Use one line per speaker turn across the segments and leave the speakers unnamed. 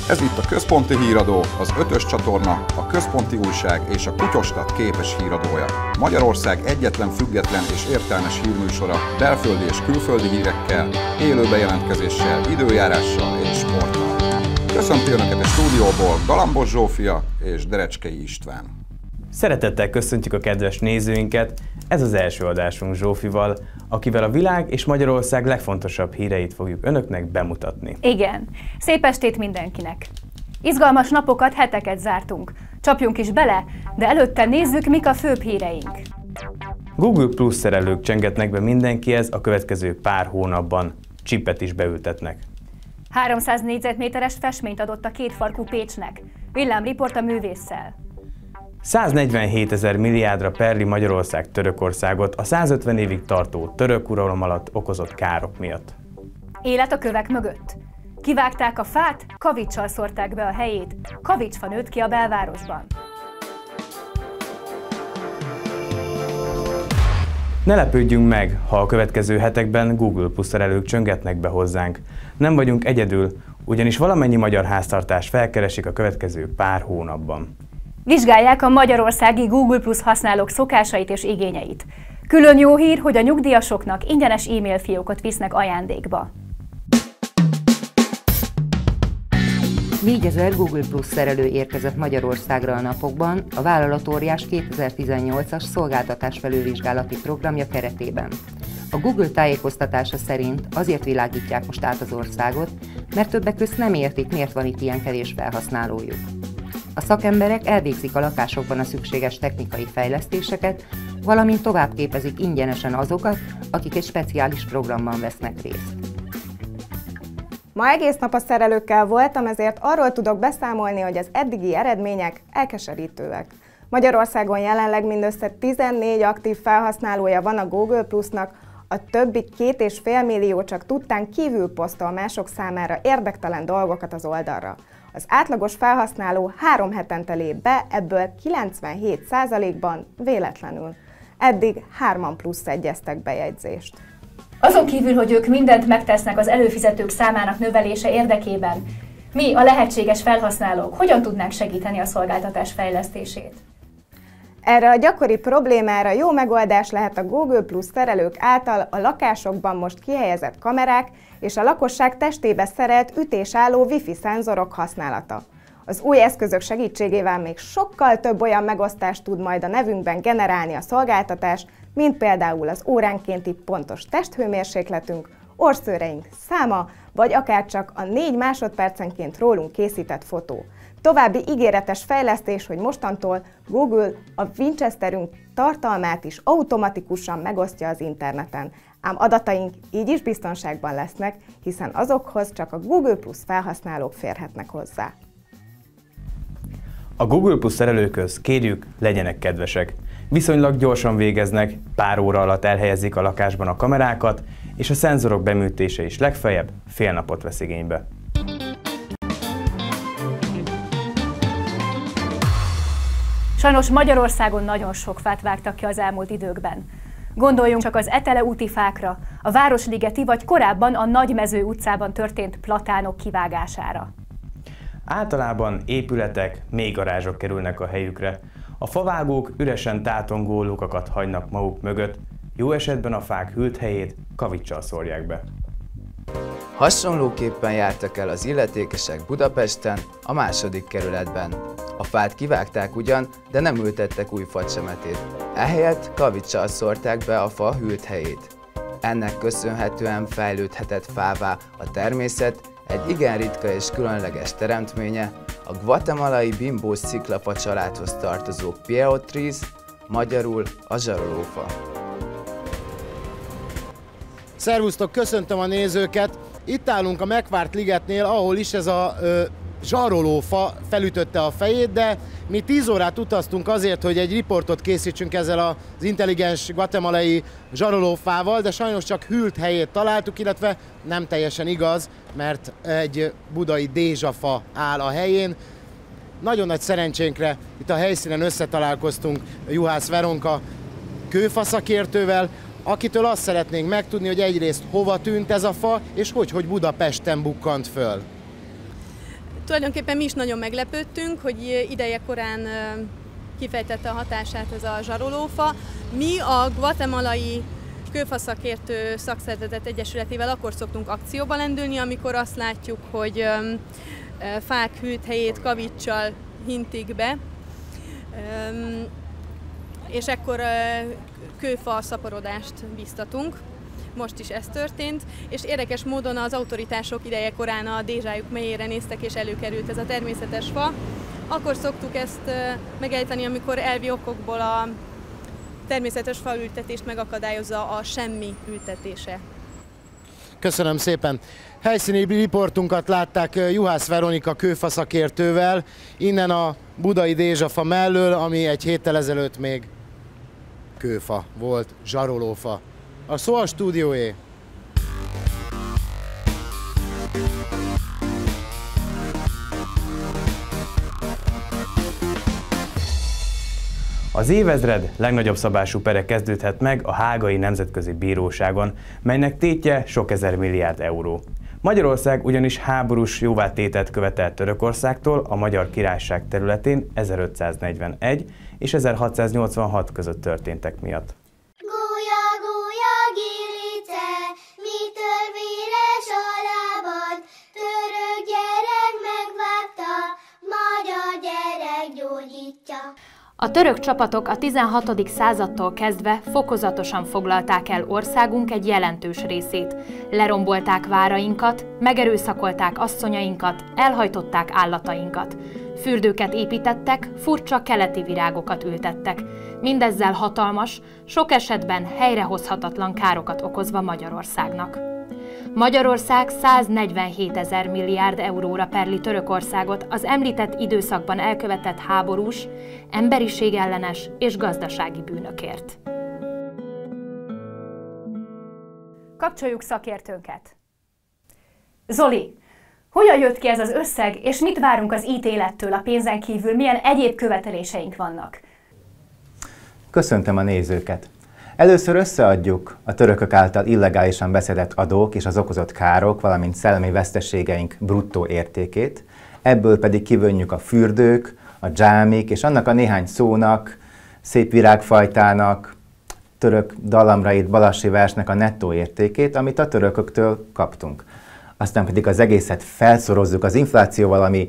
Ez itt a Központi Híradó, az Ötös csatorna, a Központi Újság és a Kutyostat képes híradója. Magyarország egyetlen független és értelmes hírműsora, belföldi és külföldi hírekkel, élő bejelentkezéssel, időjárással és sporttal. Köszönti Önöket a stúdióból Galambos Zsófia és Derecskei István.
Szeretettel köszöntjük a kedves nézőinket, ez az első adásunk Zsófival, akivel a világ és Magyarország legfontosabb híreit fogjuk Önöknek bemutatni.
Igen, szép estét mindenkinek! Izgalmas napokat, heteket zártunk. Csapjunk is bele, de előtte nézzük, mik a főbb híreink.
Google Plus szerelők csengetnek be mindenkihez a következő pár hónapban, csipet is beültetnek.
300 négyzetméteres festményt adott a kétfarkú Pécsnek. Villámriport a művésszel.
147 000 milliárdra perli Magyarország Törökországot a 150 évig tartó török uralom alatt okozott károk miatt.
Élet a kövek mögött. Kivágták a fát, kaviccsal szórták be a helyét, kavicsfa nőtt ki a belvárosban.
Ne lepődjünk meg, ha a következő hetekben Google Plus szerelők csöngetnek be hozzánk. Nem vagyunk egyedül, ugyanis valamennyi magyar háztartás felkeresik a következő pár hónapban.
Vizsgálják a magyarországi Google Plus használók szokásait és igényeit. Külön jó hír, hogy a nyugdíjasoknak ingyenes e-mail fiókot visznek ajándékba.
4000 Google Plus szerelő érkezett Magyarországra a napokban a vállalatóriás 2018-as szolgáltatás felülvizsgálati programja keretében. A Google tájékoztatása szerint azért világítják most át az országot, mert többek közt nem értik, miért van itt ilyen kevés felhasználójuk. A szakemberek elvégzik a lakásokban a szükséges technikai fejlesztéseket, valamint továbbképezik ingyenesen azokat, akik egy speciális programban vesznek részt.
Ma egész nap a szerelőkkel voltam, ezért arról tudok beszámolni, hogy az eddigi eredmények elkeserítőek. Magyarországon jelenleg mindössze 14 aktív felhasználója van a Google Plusnak, a többi 2,5 millió csak tudtán kívül posztol mások számára érdektelen dolgokat az oldalra. Az átlagos felhasználó 3 hetente lép be, ebből 97%-ban véletlenül. Eddig 3-an plusz egyeztek bejegyzést.
Azon kívül, hogy ők mindent megtesznek az előfizetők számának növelése érdekében, mi, a lehetséges felhasználók, hogyan tudnánk segíteni a szolgáltatás fejlesztését?
Erre a gyakori problémára jó megoldás lehet a Google Plus szerelők által a lakásokban most kihelyezett kamerák és a lakosság testébe szerelt ütésálló Wi-Fi szenzorok használata. Az új eszközök segítségével még sokkal több olyan megosztást tud majd a nevünkben generálni a szolgáltatás, mint például az óránkénti pontos testhőmérsékletünk, orrszőreink száma, vagy akár csak a 4 másodpercenként rólunk készített fotó. További ígéretes fejlesztés, hogy mostantól Google a Winchesterünk tartalmát is automatikusan megosztja az interneten. Ám adataink így is biztonságban lesznek, hiszen azokhoz csak a Google Plus felhasználók férhetnek hozzá.
A Google Plus szerelőkhöz kérjük, legyenek kedvesek. Viszonylag gyorsan végeznek, pár óra alatt elhelyezik a lakásban a kamerákat, és a szenzorok beműtése is legfeljebb fél napot vesz igénybe.
Sajnos Magyarországon nagyon sok fát vágtak ki az elmúlt időkben. Gondoljunk csak az Etele úti fákra, a Városligeti vagy korábban a Nagymező utcában történt platánok kivágására.
Általában épületek, mélygarázsok kerülnek a helyükre. A favágók üresen tátongó lukakat hagynak maguk mögött, jó esetben a fák hűlt helyét kaviccsal szórják be.
Hasonlóképpen jártak el az illetékesek Budapesten, a 2. kerületben. A fát kivágták ugyan, de nem ültettek új facsemetét. Ehelyett kaviccsal szórták be a fa hűlt helyét. Ennek köszönhetően fejlődhetett fává a természet egy igen ritka és különleges teremtménye, a guatemalai bimbós sziklafa családhoz tartozó Pieo Trees, magyarul a zsarolófa.
Szervusztok, köszöntöm a nézőket! Itt állunk a megvárt ligetnél, ahol is ez a zsarolófa felütötte a fejét, de mi 10 órát utaztunk azért, hogy egy riportot készítsünk ezzel az intelligens guatemalai zsarolófával, de sajnos csak hűlt helyét találtuk, illetve nem teljesen igaz, mert egy budai dézsafa áll a helyén. Nagyon nagy szerencsénkre itt a helyszínen összetalálkoztunk Juhász Veronka kőfaszakértővel, akitől azt szeretnénk megtudni, hogy egyrészt hova tűnt ez a fa, és hogy Budapesten bukkant föl.
Tulajdonképpen mi is nagyon meglepődtünk, hogy ideje korán kifejtette a hatását ez a zsarolófa. Mi a guatemalai kőfaszakértő szakszervezet egyesületével akkor szoktunk akcióba lendülni, amikor azt látjuk, hogy fák hűthelyét kaviccsal hintik be, és ekkor kőfa szaporodást biztatunk. Most is ez történt, és érdekes módon az autoritások idejekorán a dézsájuk mélyére néztek, és előkerült ez a természetes fa. Akkor szoktuk ezt megejteni, amikor elvi okokból a természetes faültetést megakadályozza a semmi ültetése.
Köszönöm szépen! Helyszíni riportunkat látták Juhász Veronika kőfaszakértővel, innen a budai dézsafa mellől, ami egy héttel ezelőtt még kőfa volt, zsarolófa. A szó a stúdióé.
Az évezred legnagyobb szabású pere kezdődhet meg a Hágai Nemzetközi Bíróságon, melynek tétje sok ezer milliárd euró. Magyarország ugyanis háborús jóvátételt követelt Törökországtól a Magyar Királyság területén 1541 és 1686 között történtek miatt.
Gólya, gólya, gilice, mitől véres a lábad, török gyerek megvágta, magyar gyerek gyógyítja.
A török csapatok a 16. századtól kezdve fokozatosan foglalták el országunk egy jelentős részét. Lerombolták várainkat, megerőszakolták asszonyainkat, elhajtották állatainkat. Fürdőket építettek, furcsa keleti virágokat ültettek. Mindezzel hatalmas, sok esetben helyrehozhatatlan károkat okozva Magyarországnak. Magyarország 147 000 milliárd euróra perli Törökországot az említett időszakban elkövetett háborús, emberiségellenes és gazdasági bűnökért. Kapcsoljuk szakértőnket. Zoli, hogyan jött ki ez az összeg, és mit várunk az ítélettől a pénzen kívül, milyen egyéb követeléseink vannak?
Köszöntöm a nézőket! Először összeadjuk a törökök által illegálisan beszedett adók és az okozott károk, valamint szellemi veszteségeink bruttó értékét, ebből pedig kivonjuk a fürdők, a dzsámik és annak a néhány szónak, szép virágfajtának, török dallamrait, balassi versnek a nettó értékét, amit a törököktől kaptunk. Aztán pedig az egészet felszorozzuk az inflációval, ami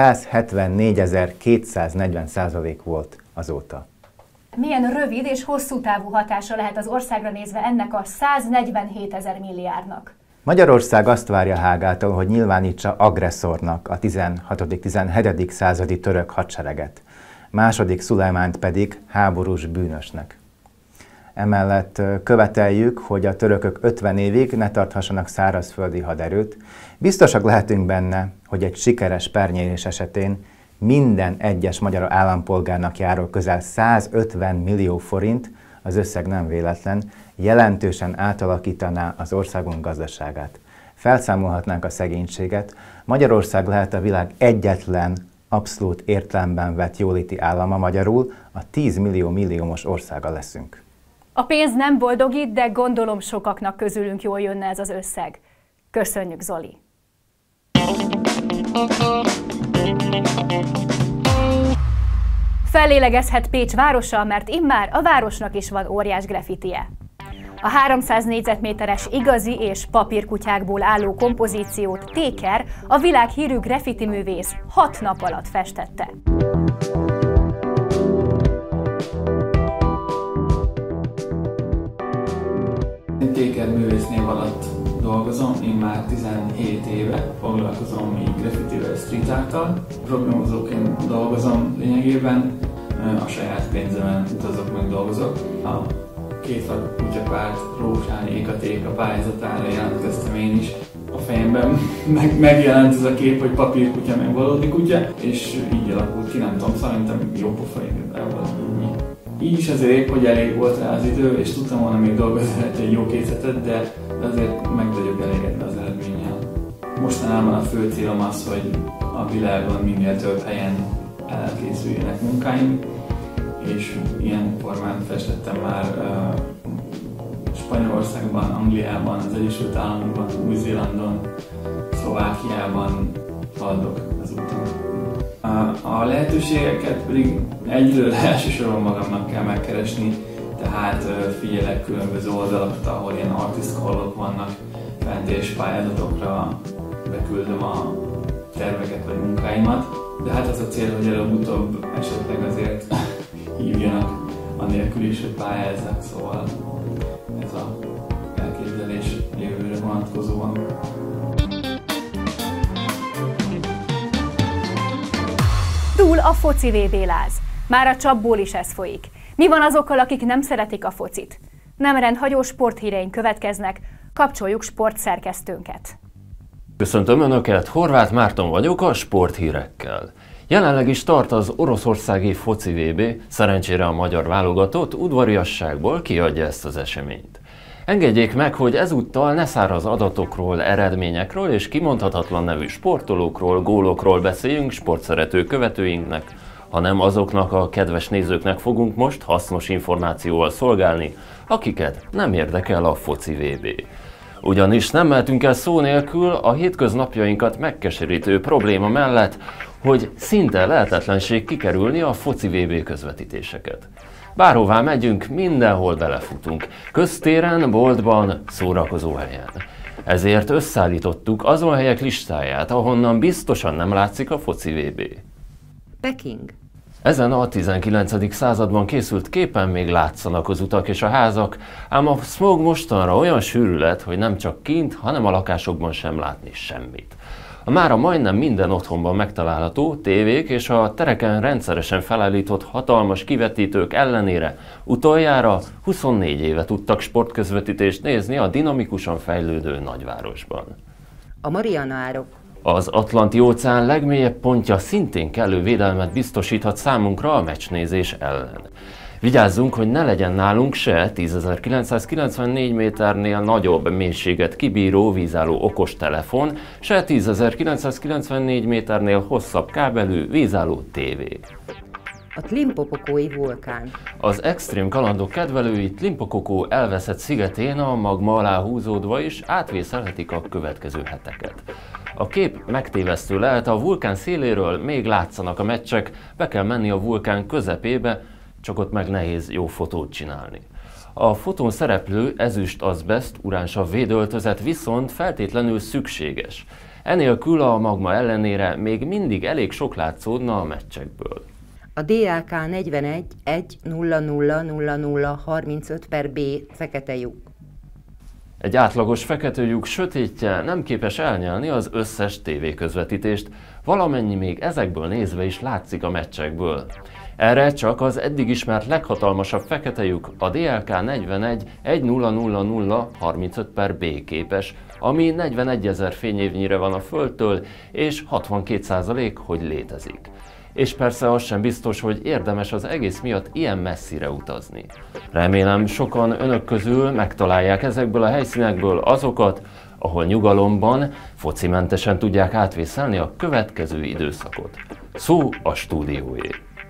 174.240% volt azóta.
Milyen rövid és hosszú távú hatása lehet az országra nézve ennek a 147 000 milliárdnak?
Magyarország azt várja Hágától, hogy nyilvánítsa agresszornak a 16.-17. századi török hadsereget, második Szulajmánt pedig háborús bűnösnek. Emellett követeljük, hogy a törökök 50 évig ne tarthassanak szárazföldi haderőt. Biztosak lehetünk benne, hogy egy sikeres pernyérés esetén minden egyes magyar állampolgárnak járó közel 150 millió forint, az összeg nem véletlen, jelentősen átalakítaná az országunk gazdaságát. Felszámolhatnánk a szegénységet, Magyarország lehet a világ egyetlen abszolút értelemben vett jóléti állama, magyarul a 10 milliós országa leszünk.
A pénz nem boldogít, de gondolom sokaknak közülünk jól jönne ez az összeg. Köszönjük, Zoli! Fellélegezhet Pécs városa, mert immár a városnak is van óriás graffitie. A 300 négyzetméteres igazi és papírkutyákból álló kompozíciót Téker, a világhírű graffiti művész 6 nap alatt festette.
Téker művésznév alatt dolgozom, én már 17 éve foglalkozom így graffitivel, street arttal. Programozóként dolgozom lényegében, a saját pénzemen utazok, meg dolgozok. A Kétfalú Kutyapárt Rózsány Ékatéka pályázatára jelentkeztem én is. A fejemben megjelent ez a kép, hogy papírkutya meg valódi kutya, és így alakult ki, nem tudom, szerintem jó pofa igazából így is azért épp, hogy elég volt rá az idő, és tudtam volna még dolgozni egy jó 2 hetet, de azért meg vagyok elégedve az eredménnyel. Mostanában a fő célom az, hogy a világon minél több helyen elkészüljenek munkáim, és ilyen formán festettem már Spanyolországban, Angliában, az Egyesült Államokban, Új-Zélandon, Szlovákiában, haladok az úton. A lehetőségeket pedig egyről elsősorban magamnak kell megkeresni, tehát figyelek különböző oldalakat, ahol ilyen artist call-ok vannak fent, és pályázatokra beküldöm a terveket vagy munkáimat. De hát az a cél, hogy előbb-utóbb esetleg azért hívjanak, anélkül is, hogy pályázzak, szóval ez a elképzelés jövőre vonatkozóan.
Túl a foci VB-láz. Már a csapból is ez folyik. Mi van azokkal, akik nem szeretik a focit? Nem rendhagyó sporthíreink következnek, kapcsoljuk sportszerkesztőnket.
Köszöntöm Önöket, Horváth Márton vagyok a sporthírekkel. Jelenleg is tart az oroszországi foci VB, szerencsére a magyar válogatott udvariasságból kiadja ezt az eseményt. Engedjék meg, hogy ezúttal ne száraz adatokról, eredményekről és kimondhatatlan nevű sportolókról, gólokról beszéljünk sportszerető követőinknek, hanem azoknak a kedves nézőknek fogunk most hasznos információval szolgálni, akiket nem érdekel a foci VB. Ugyanis nem mehetünk el szó nélkül a hétköznapjainkat megkeserítő probléma mellett, hogy szinte lehetetlenség kikerülni a foci VB közvetítéseket. Bárhová megyünk, mindenhol belefutunk, köztéren, boltban, szórakozóhelyen. Ezért összeállítottuk azon helyek listáját, ahonnan biztosan nem látszik a foci VB.
Peking.
Ezen a 19. században készült képen még látszanak az utak és a házak, ám a smog mostanra olyan sűrű lett, hogy nem csak kint, hanem a lakásokban sem látni semmit. A mára majdnem minden otthonban megtalálható tévék és a tereken rendszeresen felállított hatalmas kivetítők ellenére utoljára 24 éve tudtak sportközvetítést nézni a dinamikusan fejlődő nagyvárosban.
A Mariana-árok.
Az Atlanti-óceán legmélyebb pontja szintén kellő védelmet biztosíthat számunkra a meccsnézés ellen. Vigyázzunk, hogy ne legyen nálunk se 10.994 méternél nagyobb mélységet kibíró vízálló okostelefon, se 10.994 méternél hosszabb kábelű vízálló tévé.
A Tlimpopokói vulkán.
Az extrém kalandok kedvelői Tlimpopokó elveszett szigetén a magma alá húzódva is átvészelhetik a következő heteket. A kép megtévesztő lehet, a vulkán széléről még látszanak a meccsek, be kell menni a vulkán közepébe, csak ott meg nehéz jó fotót csinálni. A fotón szereplő ezüst azbeszt uránsav védőöltözet viszont feltétlenül szükséges. Enélkül a magma ellenére még mindig elég sok látszódna a meccsekből.
A DLK 41 1000035/B fekete lyuk.
Egy átlagos fekete lyuk sötétje nem képes elnyelni az összes tévéközvetítést, valamennyi még ezekből nézve is látszik a meccsekből. Erre csak az eddig ismert leghatalmasabb fekete lyuk, a DLK 41 1000035/B képes, ami 41 000 fényévnyire van a Földtől, és 62%, hogy létezik. És persze az sem biztos, hogy érdemes az egész miatt ilyen messzire utazni. Remélem sokan önök közül megtalálják ezekből a helyszínekből azokat, ahol nyugalomban, focimentesen tudják átvészelni a következő időszakot. Szó a stúdióé.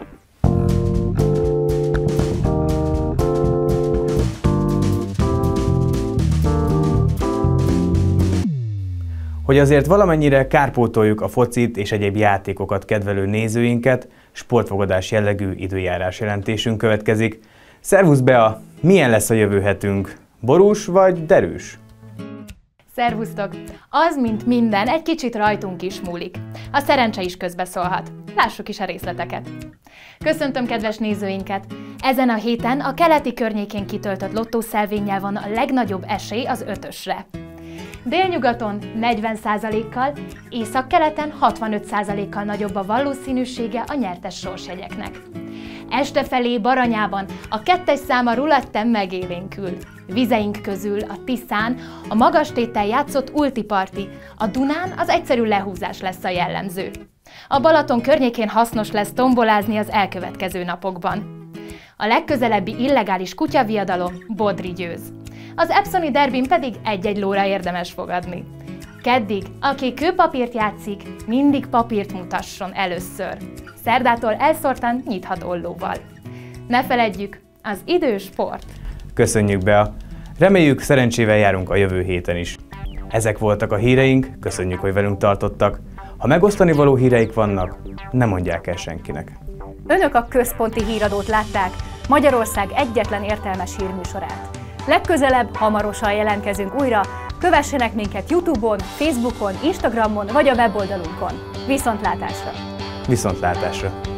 Hogy azért valamennyire kárpótoljuk a focit és egyéb játékokat kedvelő nézőinket, sportfogadás jellegű időjárás jelentésünk következik. Szervusz Bea, milyen lesz a jövő hetünk? Borús vagy derűs?
Szervusztok! Az, mint minden, egy kicsit rajtunk is múlik. A szerencse is közbeszólhat. Lássuk is a részleteket. Köszöntöm kedves nézőinket! Ezen a héten a keleti környékén kitöltött lottószelvénnyel van a legnagyobb esély az 5-ösre. Délnyugaton 40%-kal, északkeleten 65%-kal nagyobb a valószínűsége a nyertes sorsjegyeknek. Estefelé Baranyában a 2-es szám a ruletten megélénkül. Vizeink közül a Tiszán a magas téttel játszott ultiparti, a Dunán az egyszerű lehúzás lesz a jellemző. A Balaton környékén hasznos lesz tombolázni az elkövetkező napokban. A legközelebbi illegális kutyaviadalom Bodri győz. Az epsoni derbin pedig egy-egy lóra érdemes fogadni. Keddig, aki kőpapírt játszik, mindig papírt mutasson először. Szerdától elszórtan nyithat ollóval. Ne feledjük, az idő sport.
Köszönjük Bea! Reméljük, szerencsével járunk a jövő héten is. Ezek voltak a híreink, köszönjük, hogy velünk tartottak. Ha megosztani való híreik vannak, ne mondják el senkinek.
Önök a Központi Híradót látták, Magyarország egyetlen értelmes hírműsorát. Legközelebb hamarosan jelentkezünk újra, kövessenek minket YouTube-on, Facebookon, Instagramon vagy a weboldalunkon. Viszontlátásra!
Viszontlátásra!